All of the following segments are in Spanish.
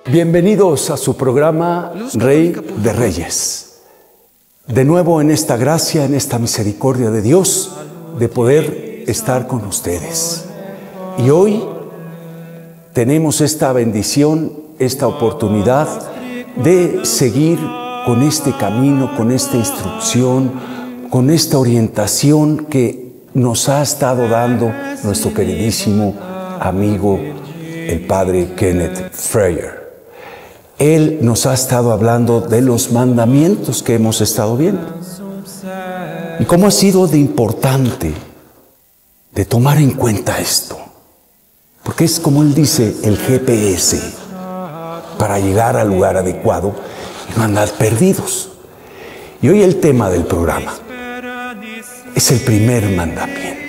Bienvenidos a su programa Rey de Reyes. De nuevo en esta gracia, en esta misericordia de Dios, de poder estar con ustedes. Y hoy tenemos esta bendición, esta oportunidad de seguir con este camino, con esta instrucción, con esta orientación que nos ha estado dando nuestro queridísimo amigo, el Padre Kenneth Freyer. Él nos ha estado hablando de los mandamientos que hemos estado viendo. Y cómo ha sido de importante de tomar en cuenta esto. Porque es, como él dice, el GPS para llegar al lugar adecuado y no andar perdidos. Y hoy el tema del programa es el primer mandamiento.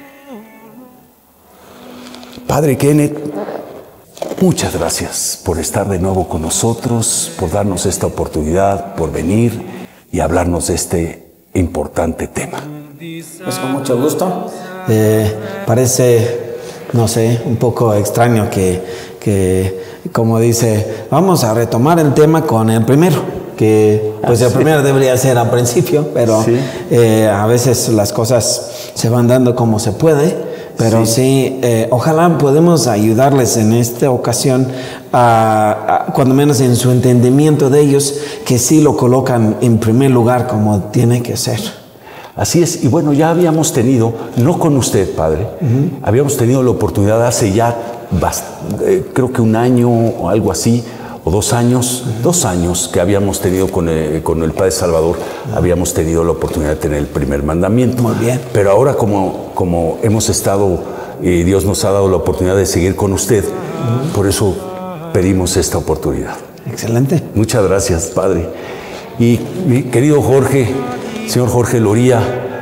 Padre Kenneth, muchas gracias por estar de nuevo con nosotros, por darnos esta oportunidad, por venir y hablarnos de este importante tema. Pues con mucho gusto. Parece, no sé, un poco extraño que como dice, vamos a retomar el tema con el primero, que pues el primero debería ser al principio, pero a veces las cosas se van dando como se puede. Pero sí, ojalá podemos ayudarles en esta ocasión, cuando menos en su entendimiento de ellos, que sí lo colocan en primer lugar como tiene que ser. Así es, y bueno, ya habíamos tenido, no con usted, Padre, habíamos tenido la oportunidad hace ya, creo que un año o algo así, o 2 años, 2 años que habíamos tenido con el Padre Salvador, habíamos tenido la oportunidad de tener el primer mandamiento. Muy bien. Pero ahora como hemos estado, Dios nos ha dado la oportunidad de seguir con usted, por eso pedimos esta oportunidad. Excelente. Muchas gracias, Padre. Y mi querido Jorge, señor Jorge Loría,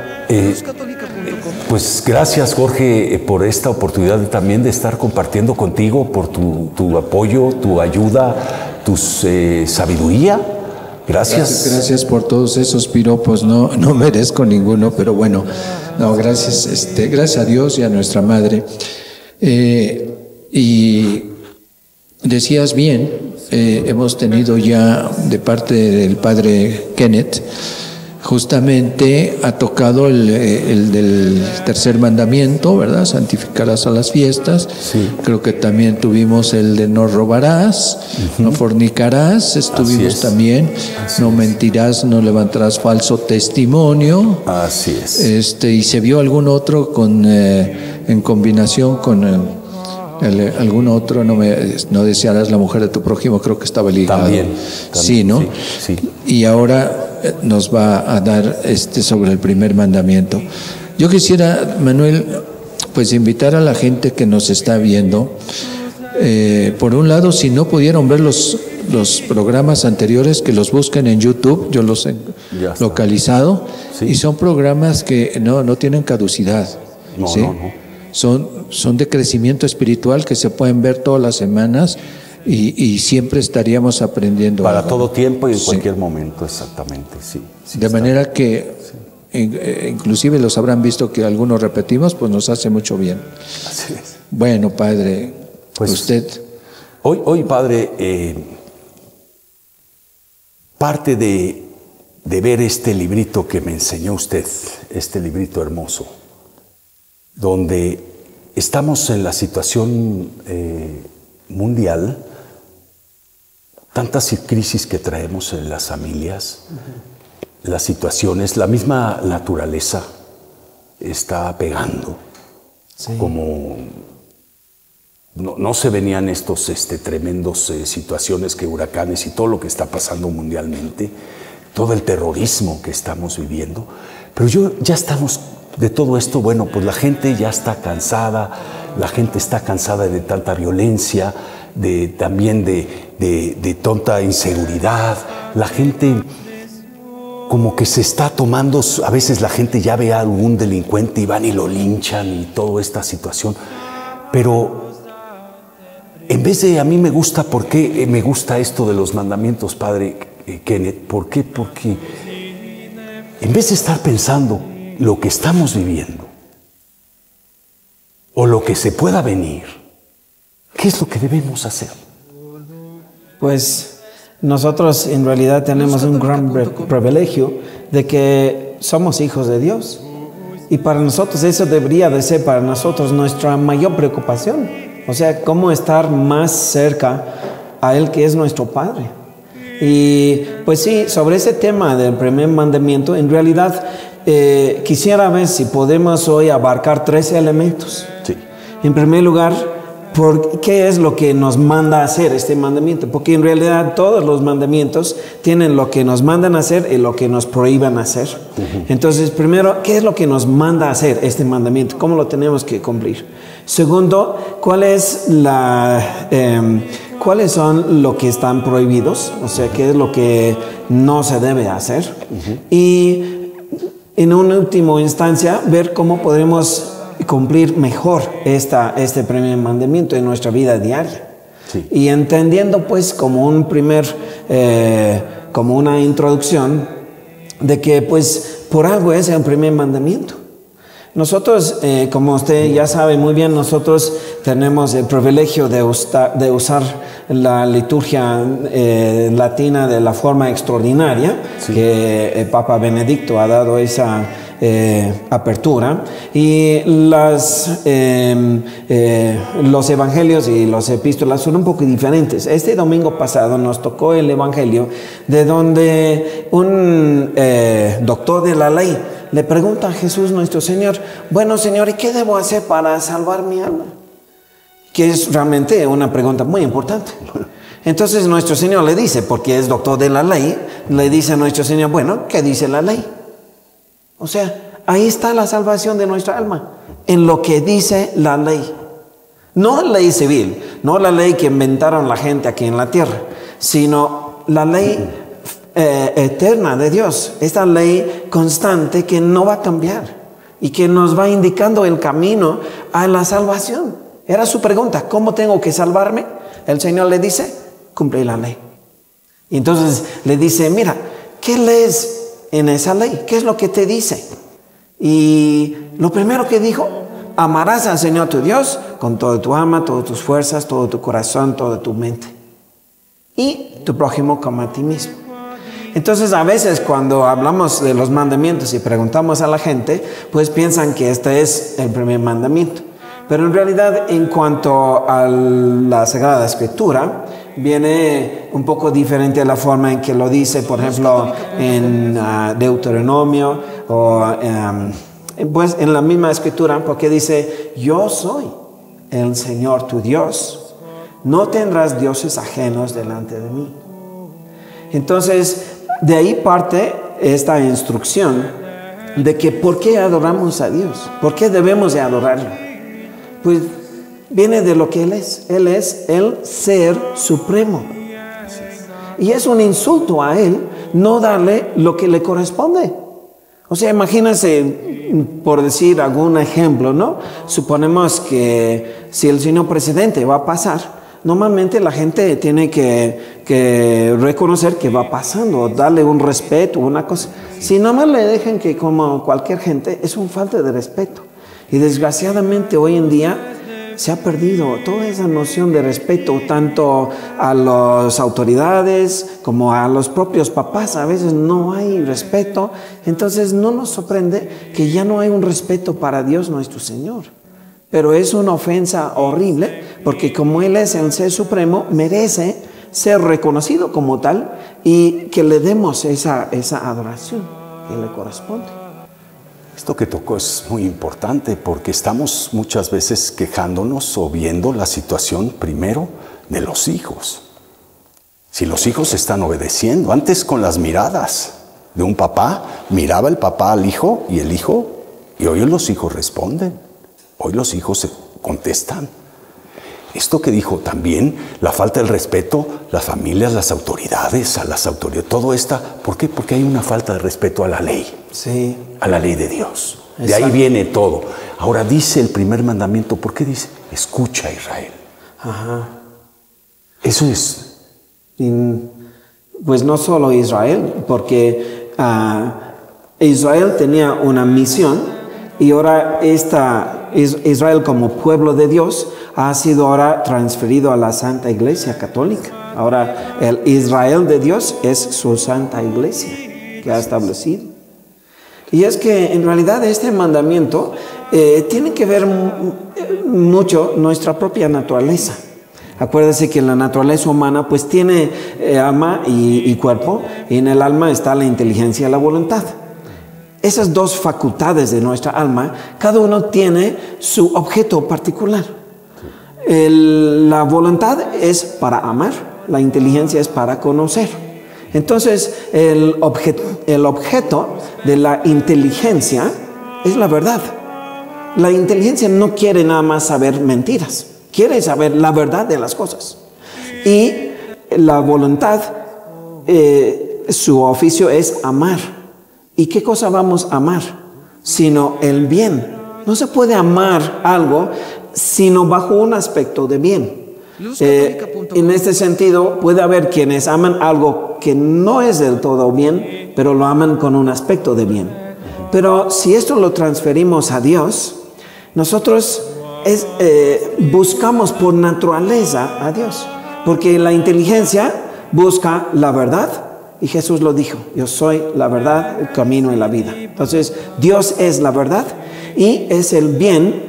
pues gracias, Jorge, por esta oportunidad también de estar compartiendo contigo, por tu apoyo, tu ayuda, tu sabiduría. Gracias. Gracias por todos esos piropos. No merezco ninguno, pero bueno, no, gracias, gracias a Dios y a nuestra Madre. Y decías bien, hemos tenido ya de parte del Padre Kenneth, justamente ha tocado el del tercer mandamiento, ¿verdad? Santificarás a las fiestas. Sí. Creo que también tuvimos el de no robarás, no fornicarás, estuvimos también, no mentirás, no levantarás falso testimonio. Así es. Y se vio algún otro en combinación con algún otro, no desearás la mujer de tu prójimo, creo que estaba ligado. También. Sí, ¿no? Sí. Y ahora nos va a dar sobre el primer mandamiento. Yo quisiera, Manuel, pues invitar a la gente que nos está viendo, por un lado, si no pudieron ver los programas anteriores, que los busquen en YouTube, yo los he localizado, y son programas que no tienen caducidad. No. Son de crecimiento espiritual que se pueden ver todas las semanas. Y siempre estaríamos aprendiendo. Para todo tiempo y en cualquier momento, exactamente, sí. De manera que, inclusive los habrán visto que algunos repetimos, pues nos hace mucho bien. Así es. Bueno, Padre, pues usted. Hoy Padre, parte de ver este librito que me enseñó usted, este librito hermoso, donde estamos en la situación mundial, tantas crisis que traemos en las familias, las situaciones, la misma naturaleza está pegando. Como no se venían estos tremendos situaciones que huracanes y todo lo que está pasando mundialmente, todo el terrorismo que estamos viviendo, pero ya estamos de todo esto. Bueno, pues la gente ya está cansada, la gente está cansada de tanta violencia, también de tonta inseguridad. La gente como que se está tomando, a veces la gente ya ve a algún delincuente y van y lo linchan y toda esta situación. Pero en vez de, a mí me gusta, ¿por qué me gusta esto de los mandamientos, Padre Kenneth? ¿Por qué? Porque en vez de estar pensando lo que estamos viviendo o lo que se pueda venir, ¿qué es lo que debemos hacer? Pues nosotros en realidad tenemos un gran privilegio de que somos hijos de Dios. Y para nosotros eso debería de ser para nosotros nuestra mayor preocupación. O sea, cómo estar más cerca a Él que es nuestro Padre. Y pues sí, sobre ese tema del primer mandamiento, en realidad quisiera ver si podemos hoy abarcar 3 elementos. Sí. En primer lugar, ¿qué es lo que nos manda a hacer este mandamiento? Porque en realidad todos los mandamientos tienen lo que nos mandan a hacer y lo que nos prohíban hacer. Entonces, primero, ¿qué es lo que nos manda a hacer este mandamiento? ¿Cómo lo tenemos que cumplir? Segundo, ¿cuáles son lo que están prohibidos? O sea, ¿qué es lo que no se debe hacer? Y en una última instancia, ver cómo podremos cumplir mejor este primer mandamiento en nuestra vida diaria. Sí. Y entendiendo pues como como una introducción de que pues por algo es el primer mandamiento. Nosotros, como usted ya sabe muy bien, nosotros tenemos el privilegio de usar la liturgia latina de la forma extraordinaria, sí, que el Papa Benedicto ha dado esa apertura, y los evangelios y los epístolas son un poco diferentes. Este domingo pasado nos tocó el evangelio de donde un doctor de la ley le pregunta a Jesús nuestro Señor: bueno, Señor, ¿y qué debo hacer para salvar mi alma? Que es realmente una pregunta muy importante. Entonces nuestro Señor le dice, porque es doctor de la ley, le dice a nuestro Señor: bueno, ¿qué dice la ley? O sea, ahí está la salvación de nuestra alma, en lo que dice la ley. No la ley civil, no la ley que inventaron la gente aquí en la tierra, sino la ley eterna de Dios, esta ley constante que no va a cambiar y que nos va indicando el camino a la salvación. Era su pregunta: ¿cómo tengo que salvarme? El Señor le dice: cumple la ley. Y entonces le dice: mira, ¿qué lees en esa ley? ¿Qué es lo que te dice? Y lo primero que dijo: amarás al Señor tu Dios con toda tu alma, todas tus fuerzas, todo tu corazón, toda tu mente, y tu prójimo como a ti mismo. Entonces, a veces cuando hablamos de los mandamientos y preguntamos a la gente, pues piensan que este es el primer mandamiento. Pero en realidad, en cuanto a la Sagrada Escritura, viene un poco diferente a la forma en que lo dice, por ejemplo, en Deuteronomio, o pues en la misma Escritura, porque dice: yo soy el Señor tu Dios, no tendrás dioses ajenos delante de mí. Entonces, de ahí parte esta instrucción de que ¿por qué adoramos a Dios? ¿Por qué debemos de adorarlo? Pues viene de lo que Él es. Él es el Ser Supremo. Y es un insulto a Él no darle lo que le corresponde. O sea, imagínense, por decir algún ejemplo, ¿no? Suponemos que si el señor presidente va a pasar, normalmente la gente tiene que reconocer que va pasando, darle un respeto, una cosa. Si nomás le dejan que como cualquier gente, es un falta de respeto. Y desgraciadamente hoy en día se ha perdido toda esa noción de respeto, tanto a las autoridades como a los propios papás. A veces no hay respeto. Entonces no nos sorprende que ya no hay un respeto para Dios nuestro Señor. Pero es una ofensa horrible, porque como Él es el Ser Supremo, merece ser reconocido como tal y que le demos esa adoración que le corresponde. Esto que tocó es muy importante, porque estamos muchas veces quejándonos o viendo la situación primero de los hijos. Si los hijos están obedeciendo, antes con las miradas de un papá, miraba el papá al hijo y el hijo, y hoy los hijos responden. Hoy los hijos se contestan. Esto que dijo también, la falta del respeto, las familias, las autoridades, todo esto. ¿Por qué? Porque hay una falta de respeto a la ley. Sí. A la ley de Dios. Exacto. De ahí viene todo. Ahora dice el primer mandamiento, ¿por qué dice? Escucha, Israel. Ajá. Eso es. Pues no solo Israel, porque Israel tenía una misión. Y ahora Israel como pueblo de Dios ha sido ahora transferido a la Santa Iglesia Católica. Ahora, el Israel de Dios es su santa iglesia que ha establecido. Y es que en realidad este mandamiento tiene que ver mucho nuestra propia naturaleza. Acuérdese que la naturaleza humana pues tiene alma y cuerpo, y en el alma está la inteligencia y la voluntad. Esas dos facultades de nuestra alma, cada uno tiene su objeto particular. La voluntad es para amar, la inteligencia es para conocer. Entonces, el objeto de la inteligencia es la verdad. La inteligencia no quiere nada más saber mentiras, quiere saber la verdad de las cosas. Y la voluntad, su oficio es amar. ¿Y qué cosa vamos a amar? Sino el bien. No se puede amar algo sino bajo un aspecto de bien. En este sentido, puede haber quienes aman algo que no es del todo bien, pero lo aman con un aspecto de bien. Pero si esto lo transferimos a Dios, nosotros buscamos por naturaleza a Dios, porque la inteligencia busca la verdad, y Jesús lo dijo: yo soy la verdad, el camino y la vida. Entonces, Dios es la verdad y es el bien,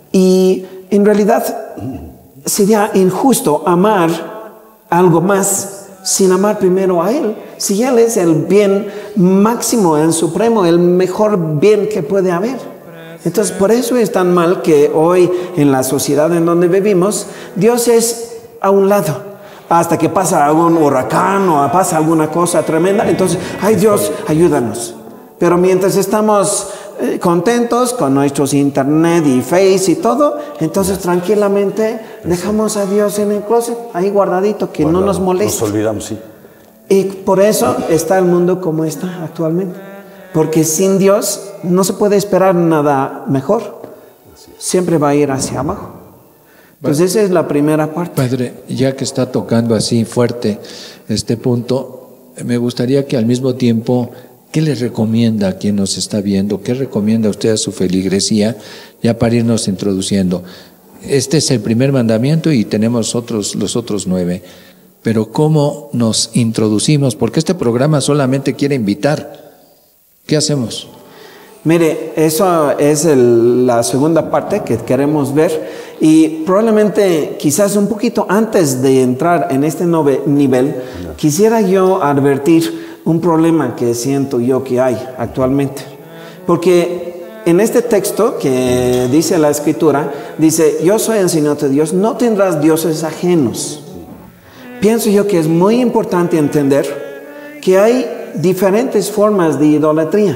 y en realidad sería injusto amar algo más sin amar primero a Él. Si Él es el bien máximo, el supremo, el mejor bien que puede haber. Entonces, por eso es tan mal que hoy en la sociedad en donde vivimos, Dios es a un lado. Hasta que pasa algún huracán o pasa alguna cosa tremenda, entonces, ay Dios, ayúdanos. Pero mientras estamos contentos con nuestros internet y face y todo, entonces tranquilamente dejamos a Dios en el closet, ahí guardadito, que no nos moleste. Nos olvidamos, sí. Y por eso está el mundo como está actualmente. Porque sin Dios no se puede esperar nada mejor. Siempre va a ir hacia abajo. Entonces esa es la primera parte. Padre, ya que está tocando así fuerte este punto, me gustaría que al mismo tiempo, ¿qué le recomienda a quien nos está viendo? ¿Qué recomienda usted a su feligresía? Ya para irnos introduciendo. Este es el primer mandamiento y tenemos los otros 9. Pero ¿cómo nos introducimos? Porque este programa solamente quiere invitar. ¿Qué hacemos? Mire, eso es la segunda parte que queremos ver, y probablemente quizás un poquito antes de entrar en este nivel, quisiera yo advertir un problema que siento yo que hay actualmente. Porque en este texto que dice la Escritura, dice: yo soy el Señor tu Dios, no tendrás dioses ajenos. Pienso yo que es muy importante entender que hay diferentes formas de idolatría.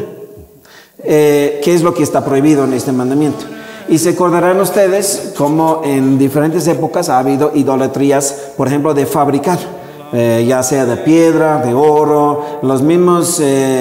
¿Qué es lo que está prohibido en este mandamiento? Y se acordarán ustedes cómo en diferentes épocas ha habido idolatrías, por ejemplo, de fabricar, ya sea de piedra, de oro. Los mismos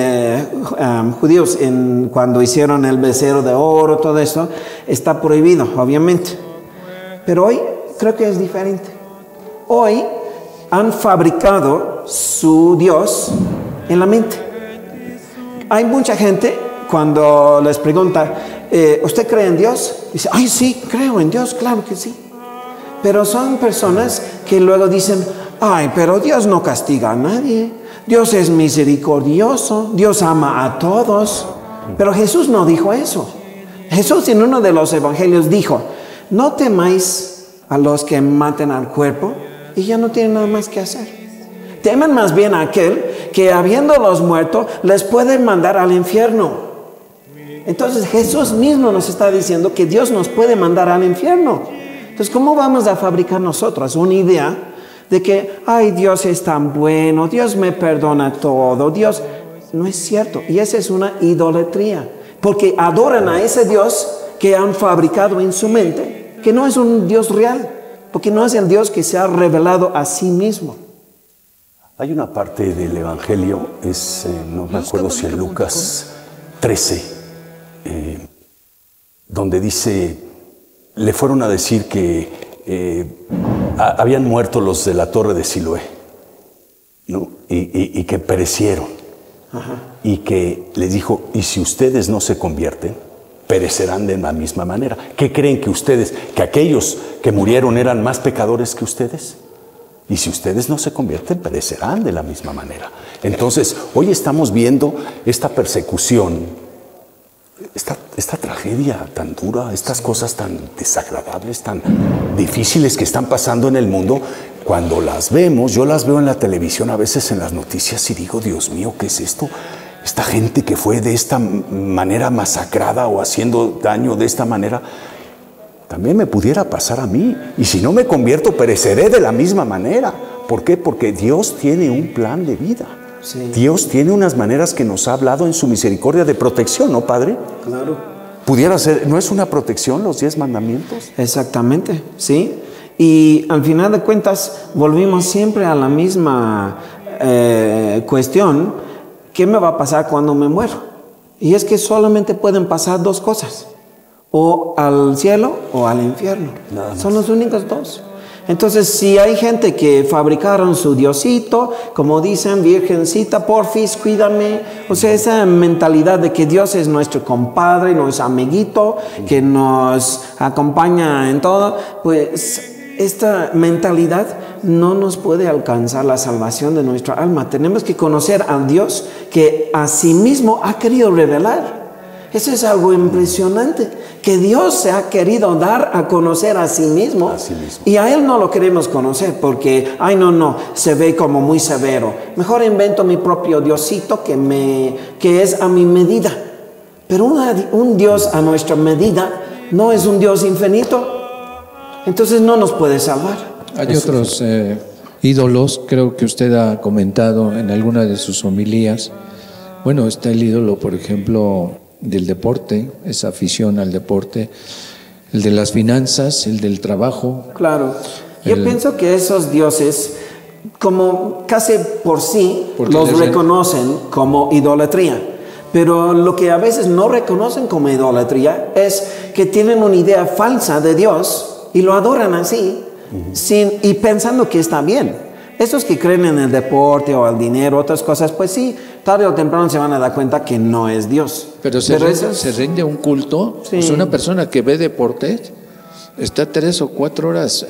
judíos, cuando hicieron el becerro de oro, todo esto está prohibido, obviamente. Pero hoy creo que es diferente. Hoy han fabricado su Dios en la mente. Hay mucha gente, cuando les pregunta: ¿usted cree en Dios? Dice: ay, sí, creo en Dios, claro que sí. Pero son personas que luego dicen: ay, pero Dios no castiga a nadie, Dios es misericordioso, Dios ama a todos. Pero Jesús no dijo eso. Jesús en uno de los evangelios dijo: no temáis a los que maten al cuerpo y ya no tienen nada más que hacer. Temen más bien a aquel que, habiéndolos muerto, les puede mandar al infierno. Entonces Jesús mismo nos está diciendo que Dios nos puede mandar al infierno. Entonces, ¿cómo vamos a fabricar nosotros una idea de que, ay, Dios es tan bueno, Dios me perdona todo, Dios? No es cierto. Y esa es una idolatría, porque adoran a ese Dios que han fabricado en su mente, que no es un Dios real, porque no es el Dios que se ha revelado a sí mismo. Hay una parte del Evangelio, no me acuerdo si en Lucas 13, donde dice: le fueron a decir que habían muerto los de la torre de Siloé, ¿no? y que perecieron. Ajá. Y que les dijo: y si ustedes no se convierten, perecerán de la misma manera. ¿Qué creen que ustedes, que aquellos que murieron eran más pecadores que ustedes? Y si ustedes no se convierten, perecerán de la misma manera. Entonces, hoy estamos viendo esta persecución, esta tragedia tan dura, estas cosas tan desagradables, tan difíciles que están pasando en el mundo. Cuando las vemos, yo las veo en la televisión, a veces en las noticias, y digo, Dios mío, ¿qué es esto? Esta gente que fue de esta manera masacrada o haciendo daño de esta manera, también me pudiera pasar a mí. Y si no me convierto, pereceré de la misma manera. ¿Por qué? Porque Dios tiene un plan de vida. Sí. Dios tiene unas maneras que nos ha hablado en su misericordia de protección, ¿no, Padre? Claro. Pudiera ser, ¿no es una protección los 10 mandamientos? Exactamente, sí. Y al final de cuentas, volvimos siempre a la misma cuestión. ¿Qué me va a pasar cuando me muero? Y es que solamente pueden pasar dos cosas. O al cielo o al infierno. Son los únicos dos. Entonces, si hay gente que fabricaron su diosito, como dicen, virgencita, porfis, cuídame. O sea, esa mentalidad de que Dios es nuestro compadre, nuestro amiguito, que nos acompaña en todo, pues esta mentalidad no nos puede alcanzar la salvación de nuestra alma. Tenemos que conocer a Dios que a sí mismo ha querido revelar. Eso es algo impresionante, que Dios se ha querido dar a conocer a sí mismo, y a Él no lo queremos conocer porque, ay no, se ve como muy severo. Mejor invento mi propio Diosito que es a mi medida. Pero un Dios a nuestra medida no es un Dios infinito, entonces no nos puede salvar. Hay otros ídolos, creo que usted ha comentado en alguna de sus homilías. Bueno, está el ídolo, por ejemplo, del deporte, esa afición al deporte, el de las finanzas, el del trabajo. Claro, yo pienso que esos dioses, como casi por sí, los reconocen como idolatría. Pero lo que a veces no reconocen como idolatría es que tienen una idea falsa de Dios y lo adoran así, y pensando que está bien. Esos que creen en el deporte o el dinero, otras cosas, pues sí, tarde o temprano se van a dar cuenta que no es Dios. Pero se rinde a un culto. Sí. Pues una persona que ve deportes está 3 o 4 horas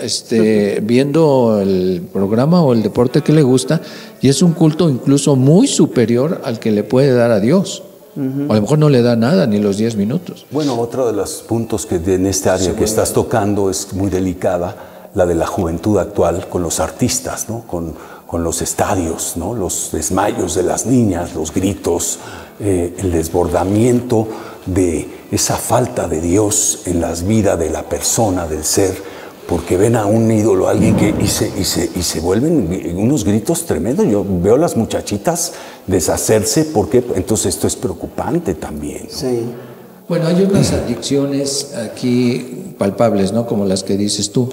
viendo el programa o el deporte que le gusta, y es un culto incluso muy superior al que le puede dar a Dios. O a lo mejor no le da nada, ni los 10 minutos. Bueno, otro de los puntos que en este área que estás tocando es muy delicada, la de la juventud actual con los artistas, ¿no? Con los estadios, ¿no? Los desmayos de las niñas, los gritos, el desbordamiento de esa falta de Dios en las vidas de la persona, del ser, porque ven a un ídolo, a alguien que y se vuelven unos gritos tremendos. Yo veo a las muchachitas deshacerse, porque entonces esto es preocupante también, ¿no? Sí. Bueno, hay unas adicciones aquí palpables, ¿no? Como las que dices tú.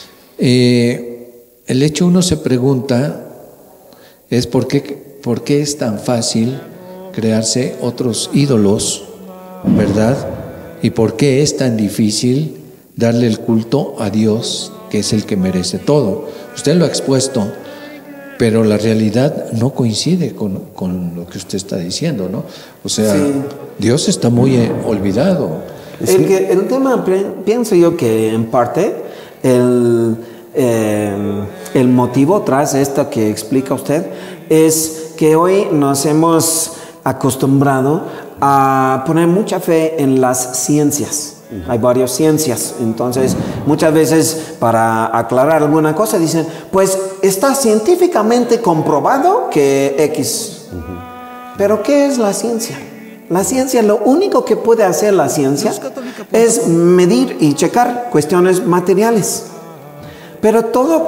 El hecho, uno se pregunta, es por qué es tan fácil crearse otros ídolos, ¿verdad? Y por qué es tan difícil darle el culto a Dios, que es el que merece todo. Usted lo ha expuesto, pero la realidad no coincide con lo que usted está diciendo, ¿no? O sea, sí. Dios está muy olvidado. El tema, pienso yo que en parte el motivo tras esto que explica usted es que hoy nos hemos acostumbrado a poner mucha fe en las ciencias. Hay varias ciencias, entonces muchas veces para aclarar alguna cosa dicen, pues está científicamente comprobado que X. Pero ¿qué es la ciencia? La ciencia, lo único que puede hacer la ciencia es medir y checar cuestiones materiales. Pero toda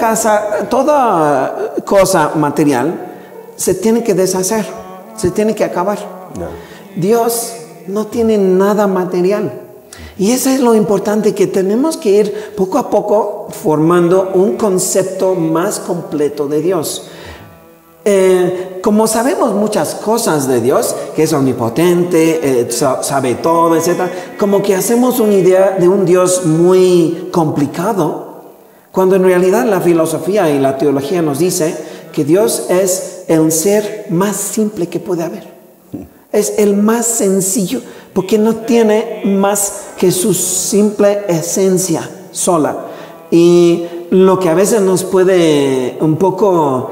cosa material se tiene que deshacer, se tiene que acabar. Dios no tiene nada material. Y eso es lo importante, que tenemos que ir poco a poco formando un concepto más completo de Dios. Como sabemos muchas cosas de Dios, que es omnipotente, sabe todo, etc., como que hacemos una idea de un Dios muy complicado, cuando en realidad la filosofía y la teología nos dice que Dios es el ser más simple que puede haber. Es el más sencillo, porque no tiene más que su simple esencia sola. Y lo que a veces nos puede un poco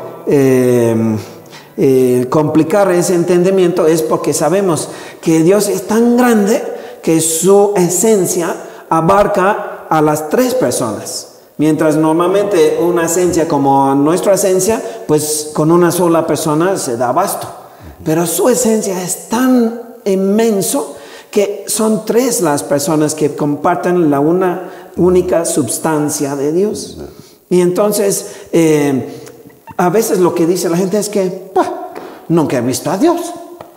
complicar ese entendimiento es porque sabemos que Dios es tan grande que su esencia abarca a las tres personas. Mientras normalmente una esencia como nuestra esencia, pues con una sola persona se da abasto. Pero su esencia es tan inmenso que son tres las personas que comparten la una única substancia de Dios. Y entonces, a veces lo que dice la gente es que, nunca he visto a Dios.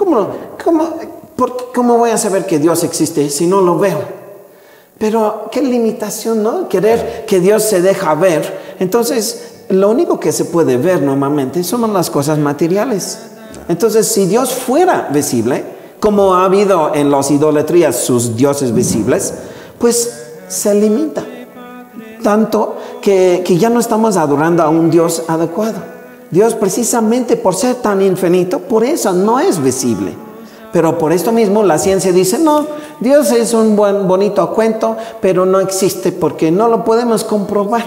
¿Cómo voy a saber que Dios existe si no lo veo? Pero qué limitación, ¿no? Querer que Dios se deja ver. Entonces, lo único que se puede ver normalmente son las cosas materiales. Entonces, si Dios fuera visible, como ha habido en las idolatrías sus dioses visibles, pues se limita. Tanto que ya no estamos adorando a un Dios adecuado. Dios, precisamente por ser tan infinito, por eso no es visible. Pero por esto mismo la ciencia dice, no, Dios es un bonito cuento, pero no existe porque no lo podemos comprobar.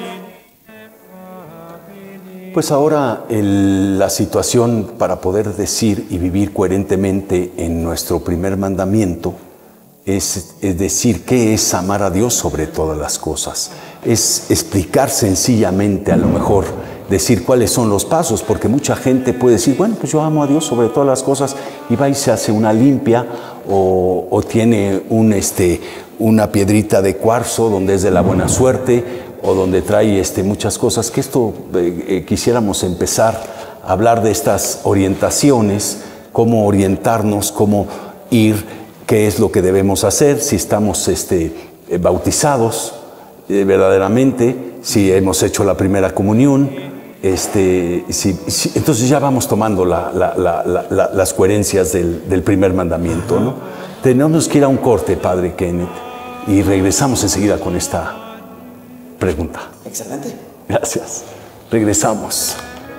Pues ahora la situación para poder decir y vivir coherentemente en nuestro primer mandamiento es decir qué es amar a Dios sobre todas las cosas. Es explicar sencillamente, a lo mejor, decir cuáles son los pasos, porque mucha gente puede decir, bueno, pues yo amo a Dios sobre todas las cosas, y va y se hace una limpia, o tiene una piedrita de cuarzo donde es de la buena suerte, o donde trae muchas cosas, que esto quisiéramos empezar a hablar de estas orientaciones, cómo orientarnos, cómo ir, qué es lo que debemos hacer, si estamos bautizados verdaderamente, si hemos hecho la primera comunión. Entonces ya vamos tomando las coherencias del primer mandamiento, ¿no? Tenemos que ir a un corte, Padre Kenneth, y regresamos enseguida con esta pregunta. Excelente. Gracias. Regresamos.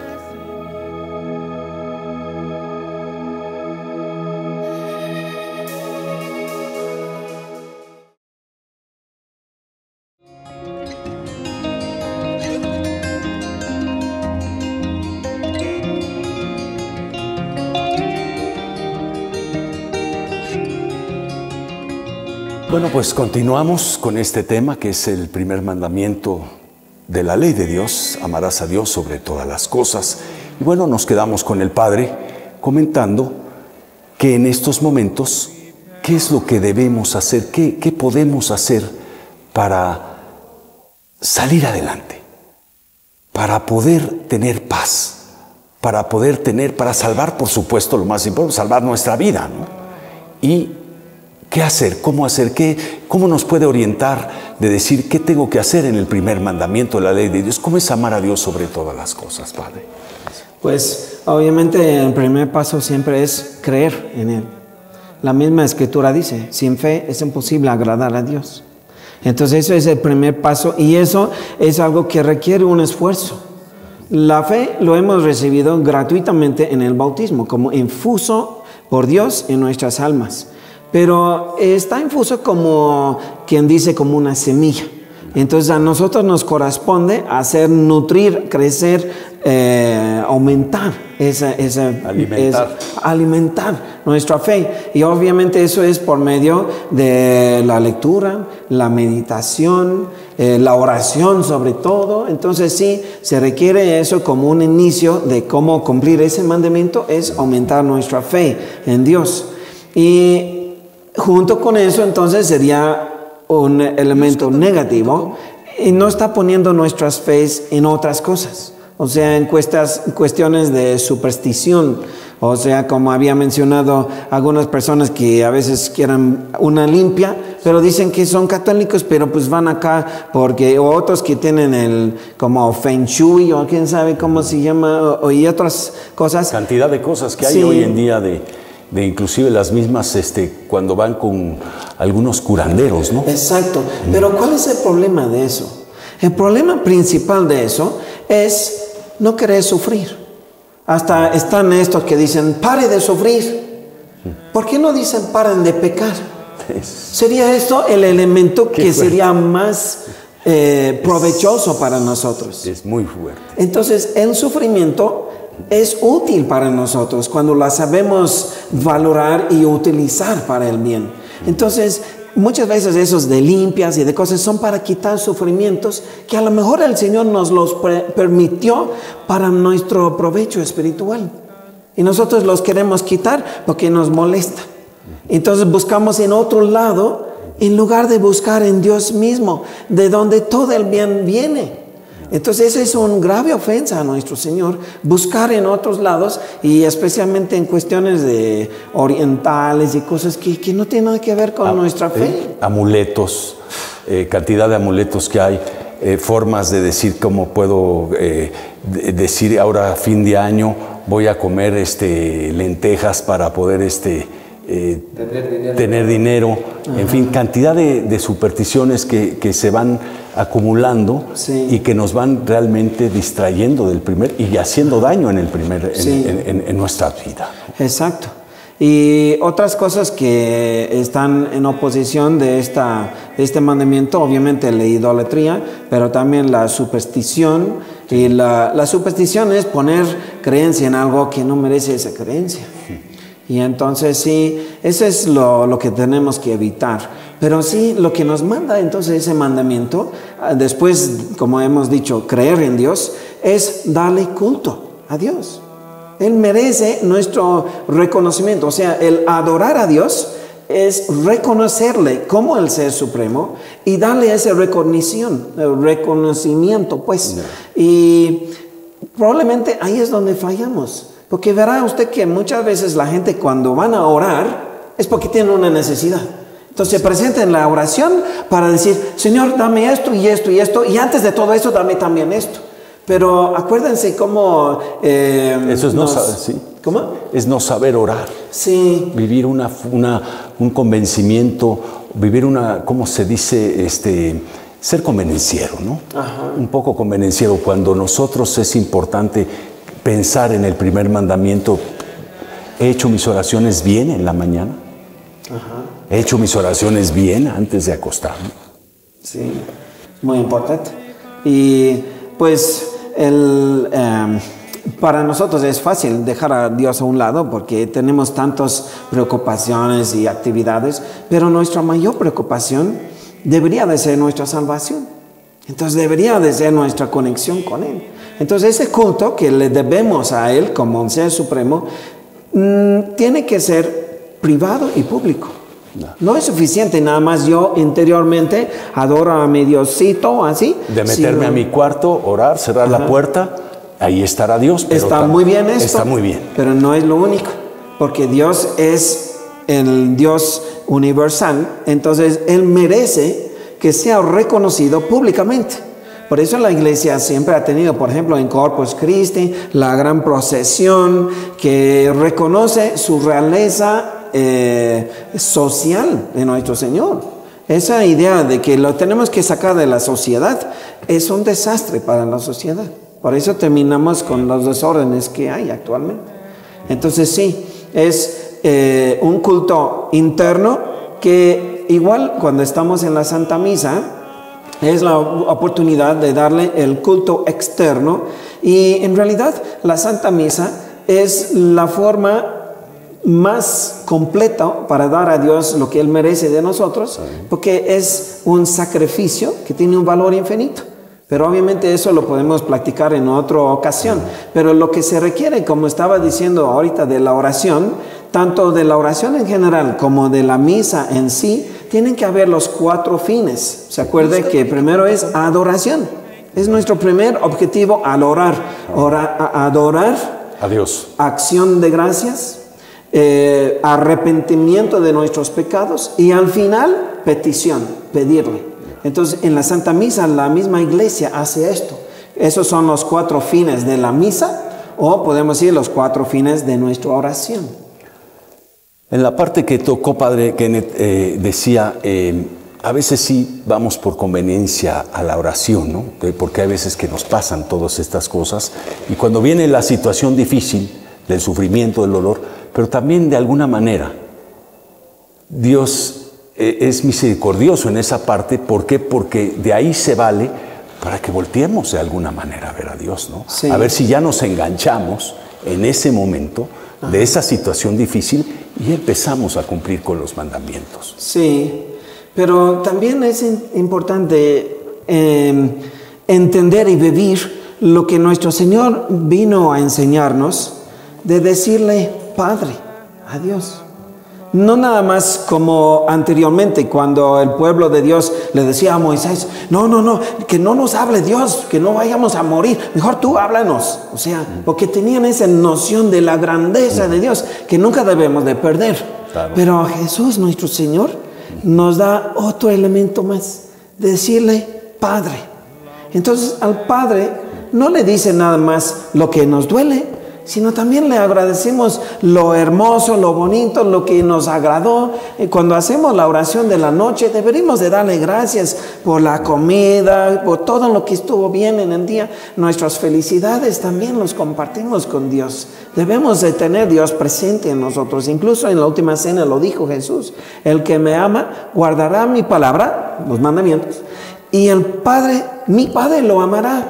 Bueno, pues continuamos con este tema que es el primer mandamiento de la ley de Dios. Amarás a Dios sobre todas las cosas. Y bueno, nos quedamos con el Padre comentando que en estos momentos, ¿qué es lo que debemos hacer? ¿Qué podemos hacer para salir adelante? Para poder tener paz. Para salvar, por supuesto, lo más importante, salvar nuestra vida, ¿no? Y ¿qué hacer? ¿Cómo hacer? ¿Cómo nos puede orientar de decir qué tengo que hacer en el primer mandamiento de la ley de Dios? ¿Cómo es amar a Dios sobre todas las cosas, Padre? Pues obviamente el primer paso siempre es creer en Él. La misma Escritura dice, sin fe es imposible agradar a Dios. Entonces eso es el primer paso y eso es algo que requiere un esfuerzo. La fe lo hemos recibido gratuitamente en el bautismo, como infuso por Dios en nuestras almas. Pero está infuso como quien dice como una semilla. Entonces a nosotros nos corresponde hacer nutrir, crecer, aumentar alimentar nuestra fe. Y obviamente eso es por medio de la lectura, la meditación, la oración sobre todo. Entonces sí, se requiere eso como un inicio de cómo cumplir ese mandamiento, es aumentar nuestra fe en Dios. Y junto con eso, entonces, sería un elemento negativo y no está poniendo nuestras fees en otras cosas. O sea, en cuestiones de superstición. O sea, como había mencionado, algunas personas que a veces quieren una limpia, pero dicen que son católicos, pero pues van acá porque, o otros que tienen como Feng Shui, o quién sabe cómo se llama, y otras cosas. Cantidad de cosas que hay hoy en día de inclusive las mismas cuando van con algunos curanderos, ¿no? Exacto. Pero ¿cuál es el problema de eso? El problema principal de eso es no querer sufrir. Hasta están estos que dicen, pare de sufrir. ¿Por qué no dicen paren de pecar? Sería esto el elemento que sería más provechoso para nosotros. Es muy fuerte. Entonces, el sufrimiento es útil para nosotros cuando la sabemos valorar y utilizar para el bien. Entonces, muchas veces esos de limpias y de cosas son para quitar sufrimientos que a lo mejor el Señor nos los permitió para nuestro provecho espiritual. Y nosotros los queremos quitar porque nos molesta. Entonces buscamos en otro lado en lugar de buscar en Dios mismo, de donde todo el bien viene. Entonces esa es una grave ofensa a nuestro Señor, buscar en otros lados y especialmente en cuestiones de orientales y cosas que no tienen nada que ver con nuestra fe. Amuletos, cantidad de amuletos que hay, formas de decir cómo puedo decir ahora fin de año voy a comer lentejas para poder tener dinero. En fin, cantidad de supersticiones que se van acumulando y que nos van realmente distrayendo del primer y haciendo daño en nuestra vida. Exacto. Y otras cosas que están en oposición de este mandamiento, obviamente la idolatría, pero también la superstición. Y la superstición es poner creencia en algo que no merece esa creencia. Y entonces sí, eso es lo que tenemos que evitar. Pero sí, lo que nos manda entonces ese mandamiento, después, como hemos dicho, creer en Dios, es darle culto a Dios. Él merece nuestro reconocimiento. O sea, el adorar a Dios es reconocerle como el Ser Supremo y darle ese reconocimiento, pues. No. Y probablemente ahí es donde fallamos. Porque verá usted que muchas veces la gente cuando van a orar es porque tienen una necesidad. Entonces se presenta en la oración para decir, Señor, dame esto y esto y esto, y antes de todo eso, dame también esto. Pero acuérdense cómo... eso es no saber, sí. ¿Cómo? Es no saber orar. Sí. Vivir un convencimiento, vivir ¿cómo se dice? Ser convenenciero, ¿no? Ajá. Un poco convenenciero. Cuando nosotros es importante pensar en el primer mandamiento, ¿he hecho mis oraciones bien en la mañana? Ajá. ¿He hecho mis oraciones bien antes de acostarme? Sí, muy importante. Y pues para nosotros es fácil dejar a Dios a un lado porque tenemos tantas preocupaciones y actividades, pero nuestra mayor preocupación debería de ser nuestra salvación. Entonces debería de ser nuestra conexión con Él. Entonces ese culto que le debemos a Él como un Ser Supremo tiene que ser privado y público. No es suficiente nada más yo interiormente adoro a mi Diosito así. De meterme a mi cuarto, orar, cerrar la puerta, ahí estará Dios. Pero está muy bien esto. Está muy bien. Pero no es lo único, porque Dios es el Dios universal, entonces Él merece que sea reconocido públicamente. Por eso la iglesia siempre ha tenido, por ejemplo, en Corpus Christi, la gran procesión que reconoce su realeza social de nuestro Señor. Esa idea de que lo tenemos que sacar de la sociedad es un desastre para la sociedad. Por eso terminamos con los desórdenes que hay actualmente. Entonces sí, es un culto interno que igual cuando estamos en la Santa Misa es la oportunidad de darle el culto externo y en realidad la Santa Misa es la forma más completa para dar a Dios lo que Él merece de nosotros, porque es un sacrificio que tiene un valor infinito. Pero obviamente eso lo podemos platicar en otra ocasión. Pero lo que se requiere, como estaba diciendo ahorita, de la oración, tanto de la oración en general como de la misa en sí, tienen que haber los 4 fines. ¿Se acuerda que primero es adoración? Es nuestro primer objetivo al orar. Adorar a Dios. Acción de gracias. Arrepentimiento de nuestros pecados y al final petición, pedirle. Entonces en la Santa Misa la misma iglesia hace esto. Esos son los 4 fines de la misa o podemos decir los 4 fines de nuestra oración. En la parte que tocó Padre Kenneth decía, a veces sí vamos por conveniencia a la oración, ¿no? Porque hay veces que nos pasan todas estas cosas y cuando viene la situación difícil del sufrimiento, del dolor, pero también de alguna manera Dios es misericordioso en esa parte. ¿Por qué? Porque de ahí se vale para que volteemos de alguna manera a ver a Dios, ¿no? Sí. A ver si ya nos enganchamos en ese momento de esa situación difícil y empezamos a cumplir con los mandamientos. Sí, pero también es importante entender y vivir lo que nuestro Señor vino a enseñarnos, de decirle Padre a Dios. No nada más como anteriormente, cuando el pueblo de Dios le decía a Moisés, no, que no nos hable Dios, que no vayamos a morir, mejor tú háblanos. O sea, porque tenían esa noción de la grandeza de Dios que nunca debemos de perder. Claro. Pero Jesús, nuestro Señor, nos da otro elemento más, decirle Padre. Entonces al Padre no le dice nada más lo que nos duele, sino también le agradecemos lo hermoso, lo bonito, lo que nos agradó. Cuando hacemos la oración de la noche, deberíamos de darle gracias por la comida, por todo lo que estuvo bien en el día. Nuestras felicidades también los compartimos con Dios. Debemos de tener Dios presente en nosotros. Incluso en la última cena lo dijo Jesús: el que me ama guardará mi palabra, los mandamientos, y el Padre, mi Padre, lo amará,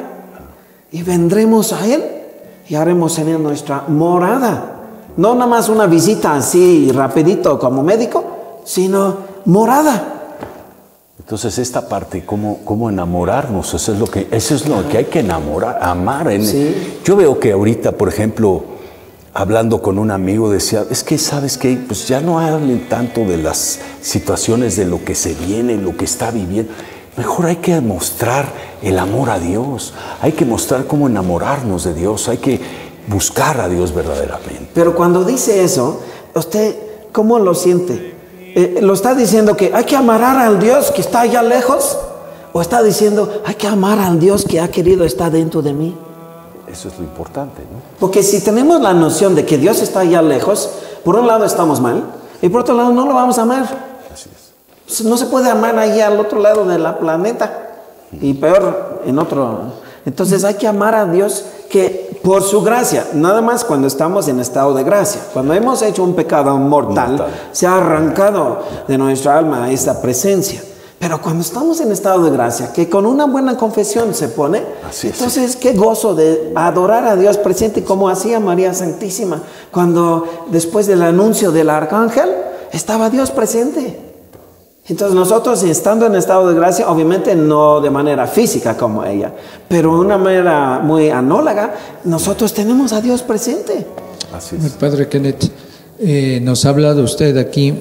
y vendremos a Él y haremos en Él nuestra morada. No nada más una visita así rapidito como médico, sino morada. Entonces esta parte, cómo enamorarnos, eso es lo que hay que enamorar, amar. Sí. Yo veo que ahorita, por ejemplo, hablando con un amigo, decía, es que ¿sabes qué? Pues ya no hablen tanto de las situaciones, de lo que se viene, lo que está viviendo. Mejor hay que mostrar el amor a Dios, hay que mostrar cómo enamorarnos de Dios, hay que buscar a Dios verdaderamente. Pero cuando dice eso, ¿usted cómo lo siente? ¿Lo está diciendo que hay que amar al Dios que está allá lejos? ¿O está diciendo hay que amar al Dios que ha querido estar dentro de mí? Eso es lo importante, ¿no? Porque si tenemos la noción de que Dios está allá lejos, por un lado estamos mal y por otro lado no lo vamos a amar. Así es. No se puede amar ahí al otro lado de la planeta y peor en otro. Entonces hay que amar a Dios que por su gracia, nada más cuando estamos en estado de gracia, cuando hemos hecho un pecado mortal, se ha arrancado de nuestra alma esa presencia. Pero cuando estamos en estado de gracia, que con una buena confesión se pone, entonces qué gozo de adorar a Dios presente, como hacía María Santísima, cuando después del anuncio del arcángel estaba Dios presente. Entonces nosotros, estando en estado de gracia, obviamente no de manera física como ella, pero de una manera muy análoga, nosotros tenemos a Dios presente. Así es. Padre Kenneth, nos ha hablado usted aquí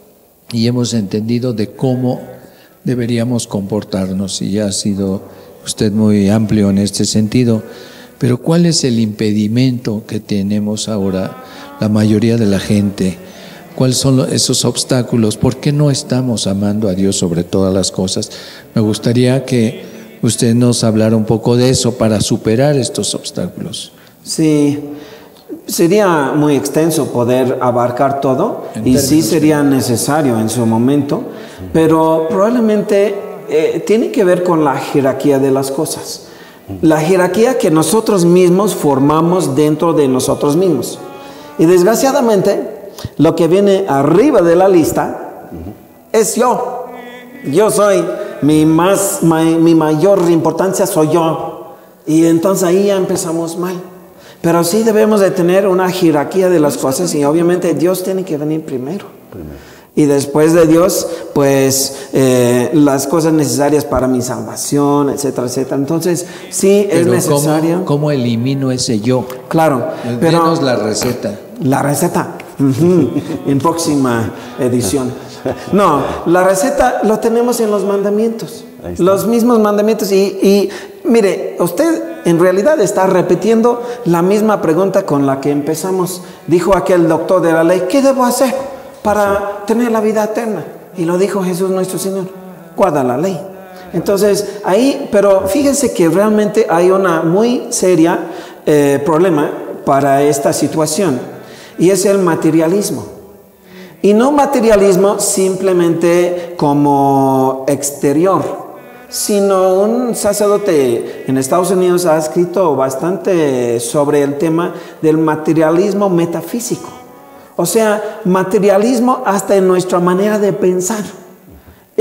y hemos entendido de cómo deberíamos comportarnos, y ya ha sido usted muy amplio en este sentido, pero ¿cuál es el impedimento que tenemos ahora la mayoría de la gente? ¿Cuáles son esos obstáculos? ¿Por qué no estamos amando a Dios sobre todas las cosas? Me gustaría que usted nos hablara un poco de eso para superar estos obstáculos. Sí, sería muy extenso poder abarcar todo y sí sería necesario en su momento, pero probablemente tiene que ver con la jerarquía de las cosas. La jerarquía que nosotros mismos formamos dentro de nosotros mismos. Y desgraciadamente, lo que viene arriba de la lista es yo. Yo soy, mi mayor importancia soy yo. Y entonces ahí ya empezamos mal. Pero sí debemos de tener una jerarquía de las cosas y obviamente Dios tiene que venir primero. Y después de Dios, pues las cosas necesarias para mi salvación, etcétera, etcétera. Entonces sí es necesario. ¿Cómo elimino ese yo? Claro. Denos la receta. La receta. En próxima edición. No, la receta lo tenemos en los mandamientos. Los mismos mandamientos. Y mire, usted en realidad está repitiendo la misma pregunta con la que empezamos. Dijo aquel doctor de la ley: ¿qué debo hacer para tener la vida eterna? Y lo dijo Jesús nuestro Señor: guarda la ley. Entonces ahí, pero fíjense que realmente hay una muy seria problema para esta situación, y es el materialismo. Y no materialismo simplemente como exterior, sino un sacerdote en Estados Unidos ha escrito bastante sobre el tema del materialismo metafísico. O sea, materialismo hasta en nuestra manera de pensar.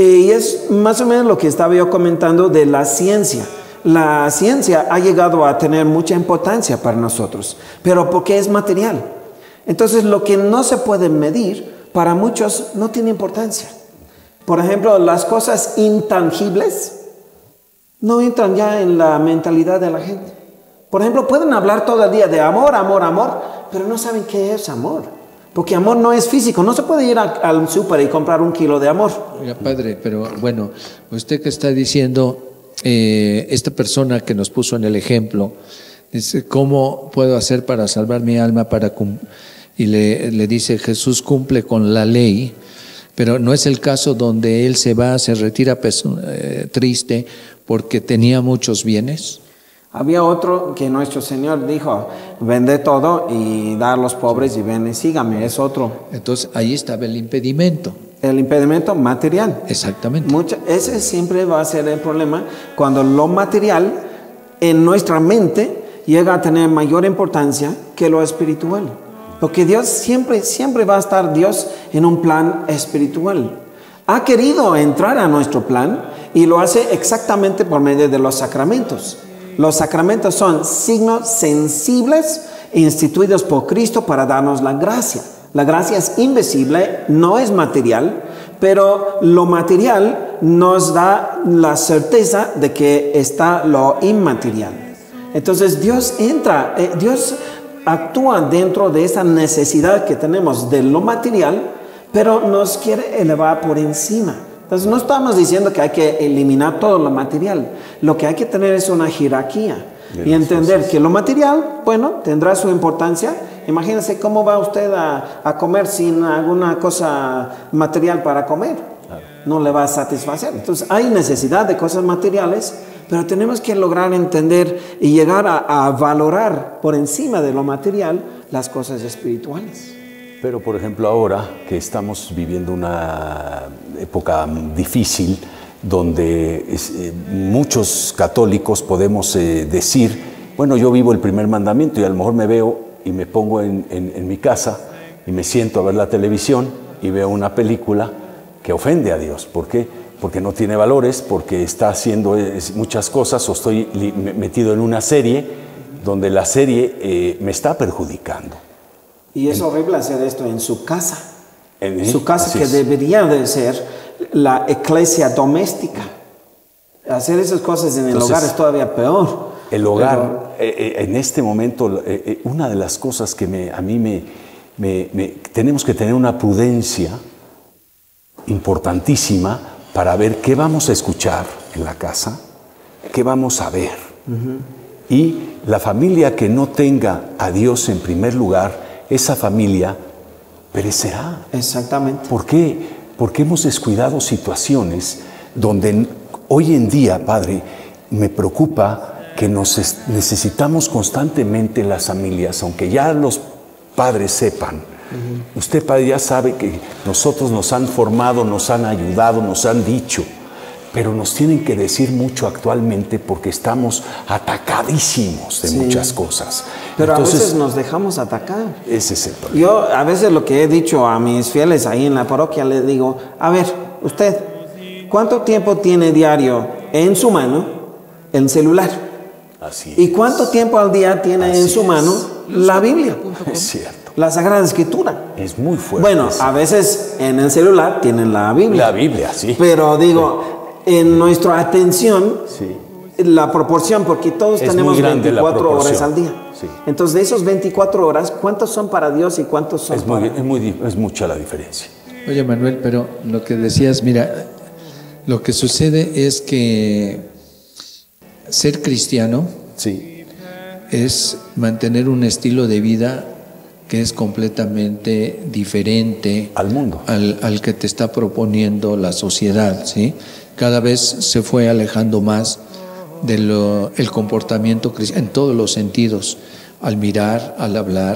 Y es más o menos lo que estaba yo comentando de la ciencia. La ciencia ha llegado a tener mucha importancia para nosotros, pero porque es material. Entonces, lo que no se puede medir, para muchos no tiene importancia. Por ejemplo, las cosas intangibles no entran ya en la mentalidad de la gente. Por ejemplo, pueden hablar todo el día de amor, amor, amor, pero no saben qué es amor. Porque amor no es físico. No se puede ir al súper y comprar 1 kilo de amor. Oiga, padre, pero bueno, usted que está diciendo, esta persona que nos puso en el ejemplo, dice, ¿cómo puedo hacer para salvar mi alma? Y le dice, Jesús cumple con la ley, pero no es el caso donde él se va, se retira triste porque tenía muchos bienes. Había otro que nuestro Señor dijo, vende todo y da a los pobres y ven y sígame, es otro. Entonces ahí estaba el impedimento. El impedimento material. Exactamente. Ese siempre va a ser el problema cuando lo material en nuestra mente llega a tener mayor importancia que lo espiritual. Porque Dios siempre va a estar Dios en un plan espiritual. Ha querido entrar a nuestro plan y lo hace exactamente por medio de los sacramentos. Los sacramentos son signos sensibles instituidos por Cristo para darnos la gracia. La gracia es invisible, no es material, pero lo material nos da la certeza de que está lo inmaterial. Entonces Dios actúa dentro de esa necesidad que tenemos de lo material, pero nos quiere elevar por encima. Entonces no estamos diciendo que hay que eliminar todo lo material. Lo que hay que tener es una jerarquía y entender que lo material, bueno, tendrá su importancia. Imagínense cómo va usted a comer sin alguna cosa material para comer. No le va a satisfacer. Entonces hay necesidad de cosas materiales, pero tenemos que lograr entender y llegar a valorar por encima de lo material las cosas espirituales. Pero, por ejemplo, ahora que estamos viviendo una época difícil, donde muchos católicos podemos decir, bueno, yo vivo el primer mandamiento y a lo mejor me veo y me pongo en mi casa y me siento a ver la televisión y veo una película que ofende a Dios. ¿Por qué? Porque no tiene valores, porque está haciendo muchas cosas, o estoy metido en una serie donde la serie me está perjudicando. Y es horrible hacer esto en su casa. En su casa, que debería de ser la iglesia doméstica. Hacer esas cosas en el hogar es todavía peor. El hogar, en este momento, una de las cosas que a mí tenemos que tener una prudencia importantísima para ver qué vamos a escuchar en la casa, qué vamos a ver. Y la familia que no tenga a Dios en primer lugar, esa familia perecerá. Exactamente. ¿Por qué? Porque hemos descuidado situaciones donde hoy en día, Padre, me preocupa que necesitamos constantemente las familias, aunque ya los padres sepan. Usted, Padre, ya sabe que nosotros nos han formado, nos han ayudado, nos han dicho, pero nos tienen que decir mucho actualmente porque estamos atacadísimos de muchas cosas. Pero entonces, a veces nos dejamos atacar. Ese es el problema. Yo a veces lo que he dicho a mis fieles ahí en la parroquia, les digo, a ver, usted, ¿cuánto tiempo tiene diario en su mano el celular? Así es. ¿Y cuánto tiempo al día tiene en su mano la Biblia? Es cierto. La Sagrada Escritura. Es muy fuerte. Bueno, a veces en el celular tienen la Biblia. La Biblia, sí. Pero digo, en nuestra atención, la proporción, porque todos tenemos 24 horas al día. Sí. Entonces, de esos 24 horas, ¿cuántos son para Dios y cuántos son para...? Es mucha la diferencia. Oye, Manuel, pero lo que decías, mira, lo que sucede es que ser cristiano es mantener un estilo de vida que es completamente diferente al mundo, al que te está proponiendo la sociedad, ¿sí? Cada vez se fue alejando más del comportamiento cristiano en todos los sentidos, al mirar, al hablar,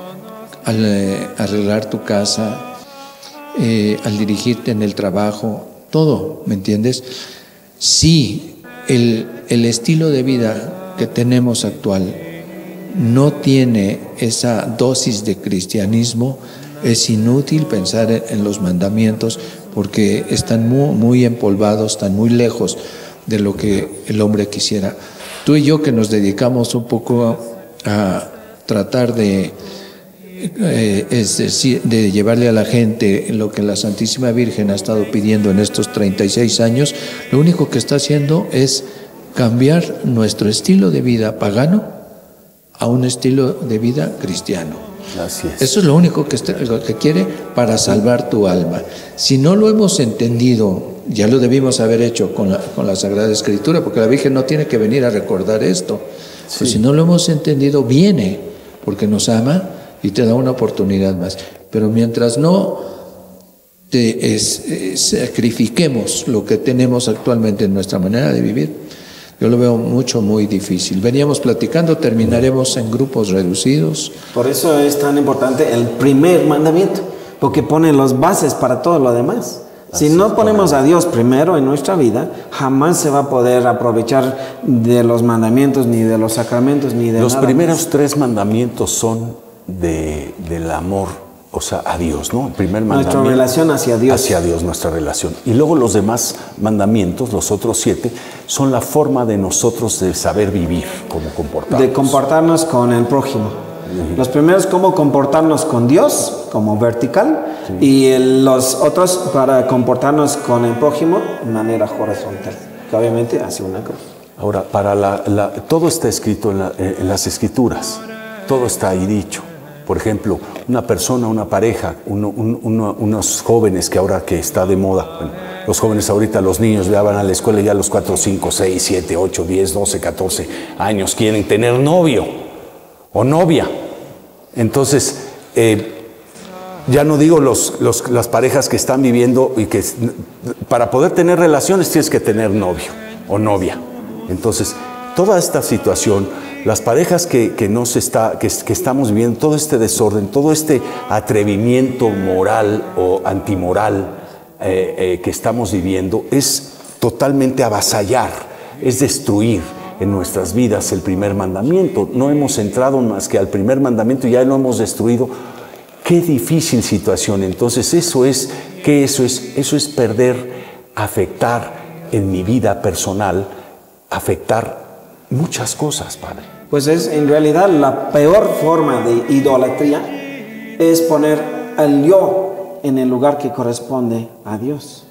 al arreglar tu casa, al dirigirte en el trabajo, todo, ¿me entiendes? Sí, el estilo de vida que tenemos actual no tiene esa dosis de cristianismo, es inútil pensar en los mandamientos porque están muy empolvados, están muy lejos de lo que el hombre quisiera. Tú y yo, que nos dedicamos un poco a tratar de llevarle a la gente lo que la Santísima Virgen ha estado pidiendo en estos 36 años, lo único que está haciendo es cambiar nuestro estilo de vida pagano a un estilo de vida cristiano. Así es. Eso es lo único lo que quiere para salvar tu alma. Si no lo hemos entendido, ya lo debimos haber hecho con la Sagrada Escritura, porque la Virgen no tiene que venir a recordar esto. Sí. Pues si no lo hemos entendido, viene, porque nos ama y te da una oportunidad más. Pero mientras no sacrifiquemos lo que tenemos actualmente en nuestra manera de vivir, yo lo veo muy difícil. Veníamos platicando, terminaremos en grupos reducidos. Por eso es tan importante el primer mandamiento, porque pone las bases para todo lo demás. Si no ponemos a Dios primero en nuestra vida, jamás se va a poder aprovechar de los mandamientos, ni de los sacramentos, ni de nada. Los primeros 3 mandamientos son del amor, o sea, a Dios, ¿no? El primer mandamiento. Nuestra relación hacia Dios. Hacia Dios, nuestra relación. Y luego los demás mandamientos, los otros 7, son la forma de nosotros de saber vivir, cómo comportarnos. De comportarnos con el prójimo. Los primeros, cómo comportarnos con Dios, como vertical, y los otros para comportarnos con el prójimo de manera horizontal, que obviamente hace una cruz. Ahora, todo está escrito en las Escrituras, todo está ahí dicho. Por ejemplo, una persona, una pareja, unos jóvenes que ahora que está de moda, bueno, los jóvenes ahorita, los niños ya van a la escuela ya a los 4, 5, 6, 7, 8, 10, 12, 14 años, quieren tener novio o novia. Entonces, ya no digo las parejas que están viviendo y que para poder tener relaciones tienes que tener novio o novia. Entonces, toda esta situación, las parejas que estamos viviendo, todo este desorden, todo este atrevimiento moral o antimoral que estamos viviendo, es totalmente avasallar, es destruir en nuestras vidas el primer mandamiento. No hemos entrado más que al primer mandamiento y ya lo hemos destruido. Qué difícil situación. Entonces eso es perder, afectar en mi vida personal, afectar muchas cosas, Padre. Pues en realidad la peor forma de idolatría es poner al yo en el lugar que corresponde a Dios.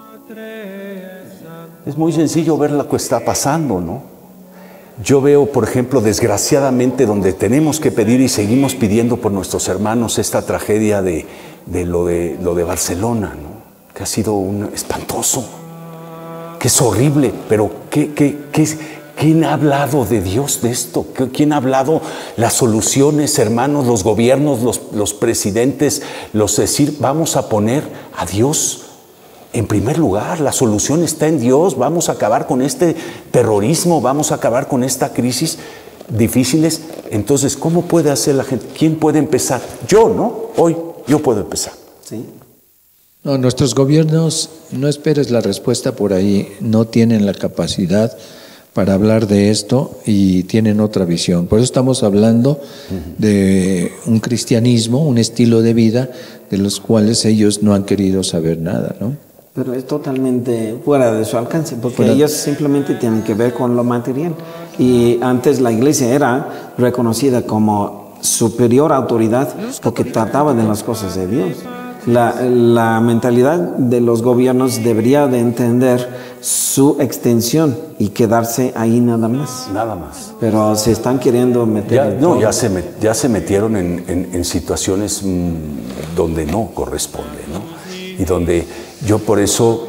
Es muy sencillo ver lo que está pasando, ¿no? Yo veo, por ejemplo, desgraciadamente, donde tenemos que pedir y seguimos pidiendo por nuestros hermanos esta tragedia de lo de Barcelona, ¿no? Que ha sido espantoso, que es horrible, pero ¿quién ha hablado de Dios de esto? ¿Quién ha hablado las soluciones, hermanos, los gobiernos, los presidentes, decir, vamos a poner a Dios en primer lugar? La solución está en Dios. Vamos a acabar con este terrorismo, vamos a acabar con esta crisis difíciles. Entonces, ¿cómo puede hacer la gente? ¿Quién puede empezar? Yo, ¿no? Hoy yo puedo empezar. Sí. No, nuestros gobiernos, no esperes la respuesta por ahí, no tienen la capacidad para hablar de esto y tienen otra visión. Por eso estamos hablando de un cristianismo, un estilo de vida de los cuales ellos no han querido saber nada, ¿no? Pero es totalmente fuera de su alcance, porque ellos simplemente tienen que ver con lo material. Y antes la iglesia era reconocida como superior autoridad porque trataba de las cosas de Dios. La mentalidad de los gobiernos debería de entender su extensión y quedarse ahí nada más. Nada más. Pero se están queriendo meter. Ya se metieron en situaciones donde no corresponde, ¿no? Y donde yo por eso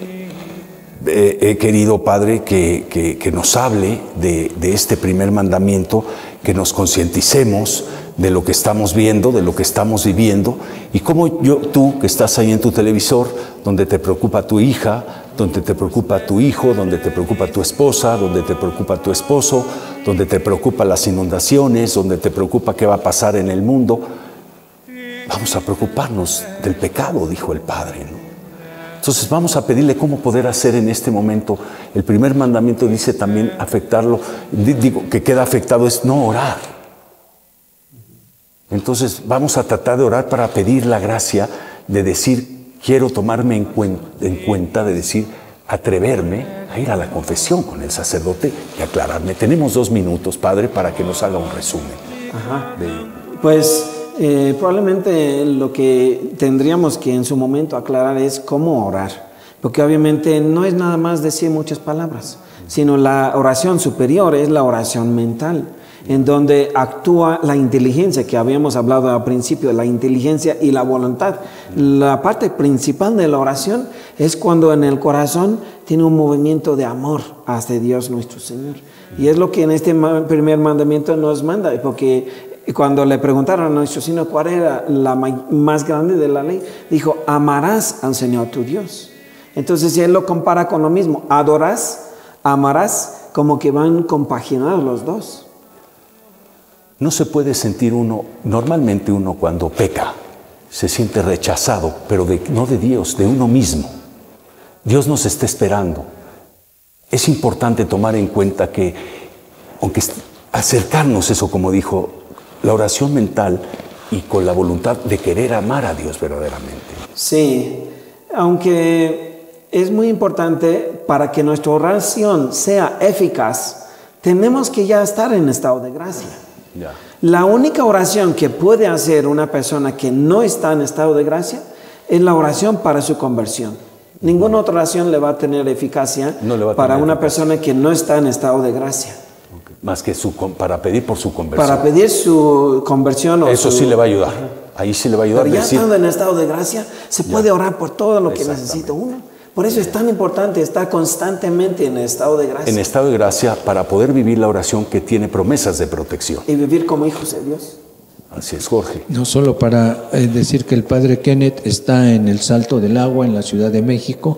he querido, Padre, que nos hable de este primer mandamiento, que nos concienticemos de lo que estamos viendo, de lo que estamos viviendo, y cómo tú que estás ahí en tu televisor, donde te preocupa tu hija, donde te preocupa tu hijo, donde te preocupa tu esposa, donde te preocupa tu esposo, donde te preocupan las inundaciones, donde te preocupa qué va a pasar en el mundo, vamos a preocuparnos del pecado, dijo el Padre, ¿no? Entonces vamos a pedirle cómo poder hacer en este momento. El primer mandamiento dice también afectarlo, digo que queda afectado es no orar. Entonces vamos a tratar de orar para pedir la gracia de decir quiero tomarme en cuenta de decir, atreverme a ir a la confesión con el sacerdote y aclararme. Tenemos 2 minutos, Padre, para que nos haga un resumen. Ajá. Pues probablemente lo que tendríamos que en su momento aclarar es cómo orar. Porque obviamente no es nada más decir muchas palabras, sino la oración superior es la oración mental, en donde actúa la inteligencia que habíamos hablado al principio, la inteligencia y la voluntad. La parte principal de la oración es cuando en el corazón tiene un movimiento de amor hacia Dios nuestro Señor. Y es lo que en este primer mandamiento nos manda, porque cuando le preguntaron a nuestro Señor cuál era la más grande de la ley, dijo, amarás al Señor tu Dios. Entonces él lo compara con lo mismo, adorás, amarás, como que van compaginados los dos. No se puede sentir normalmente uno cuando peca, se siente rechazado, pero no de Dios, de uno mismo. Dios nos está esperando. Es importante tomar en cuenta que, aunque acercarnos eso, como dijo, la oración mental y con la voluntad de querer amar a Dios verdaderamente. Sí, aunque es muy importante para que nuestra oración sea eficaz, tenemos que ya estar en estado de gracia. Ya. La única oración que puede hacer una persona que no está en estado de gracia es la oración para su conversión. Ninguna otra oración le va a tener eficacia para una persona que no está en estado de gracia. Okay. Más que para pedir por su conversión. Para pedir su conversión. Eso sí le va a ayudar. Ahí sí le va a ayudar. Pero ya estando en estado de gracia, se puede orar por todo lo que necesita uno. Por eso es tan importante estar constantemente en el estado de gracia. En estado de gracia para poder vivir la oración que tiene promesas de protección. Y vivir como hijos de Dios. Así es, Jorge. No solo para decir que el Padre Kenneth está en el Salto del Agua en la Ciudad de México,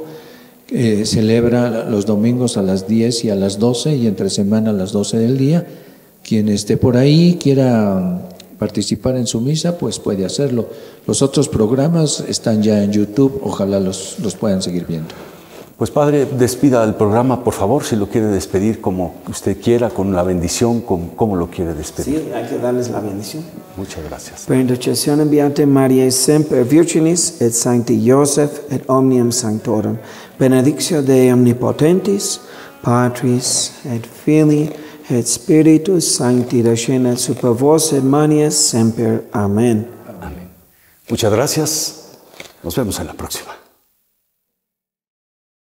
celebra los domingos a las 10 y a las 12 y entre semana a las 12 del día. Quien esté por ahí, quiera participar en su misa, pues puede hacerlo. Los otros programas están ya en YouTube, ojalá los puedan seguir viendo. Pues Padre, despida el programa, por favor, si lo quiere despedir como usted quiera, con la bendición, ¿cómo lo quiere despedir? Sí, hay que darles la bendición. Muchas gracias. Per intercessione Beate Mariae semper Virginis et Sancti Joseph et omnium sanctorum, benedictio Dei omnipotentis, Patris et Filii et Spiritus Sancti descendat super vos et manias semper. Amén. Amén. Muchas gracias. Nos vemos en la próxima.